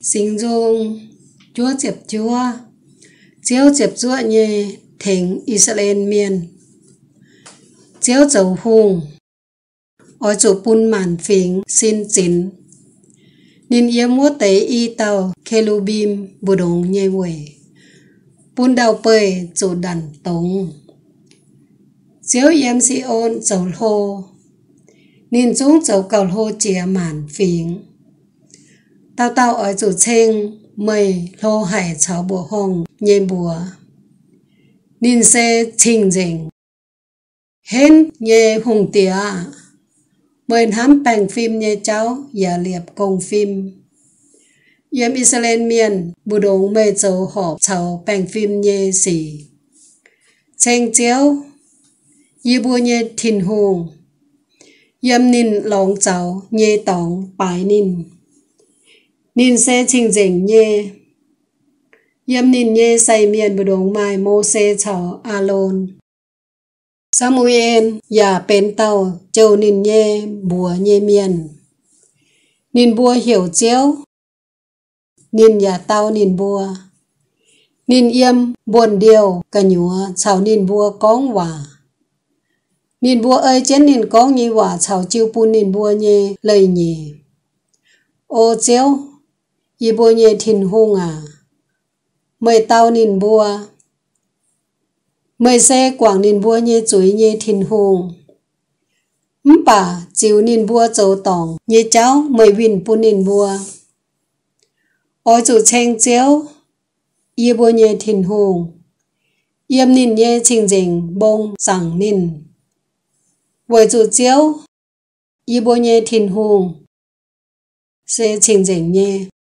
Sinh dung chúa chếp chúa chiếu chếp chúa nhé thỉnh Israel miền chiếu dầu hùng ở chỗ bún màn phỉnh xin chín nên yếm múa tế y tàu Kelubim bù đồng nhé quẩy bún đào bơi chỗ đàn tống chiếu yếm si ôn dầu hô nên chúng dầu cầu hô chìa màn phỉnh tao ở chỗ chênh mây lô hải cháu bùa hồng nhé bùa nên xe trình dình hên nhé hùng tía mời hám bành phim nhé cháu giả liệp công phim yếm Israel miền bù đồng mê châu họp cháu bành phim nhé xỉ chênh chiếu yê bùa nhé thìn hùng yếm nín lòng cháu nhé tóng bái nín nín xe trình dình nhé yếm nín nhé say miền bù đồng mai mô xe cháu Alon Samuel ya bên tàu châu nín nhé bùa nhé miền nín bùa hiểu chiếu nín ya tàu nín bùa nín yếm buồn điều cả nhúa cháu nín bùa cóng hòa nín bùa ơi chén nín cóng nhé hòa cháu chiêu bùn nín bùa nhé lời nhé ô chiếu y bùa nhé thìn hung à mời tàu nín bùa mời xe quảng nín bùa nhé chuối nhé thìn hùng bà chiếu nín bùa châu tòng nhé cháu mời vinh bùn nín bùa ôi chủ chênh chiếu y bùa nhé thìn hùng yếm nín nhé trình dình bông sẵn nín với chủ chiếu y bùa nhé thìn hùng xe trình dình nhé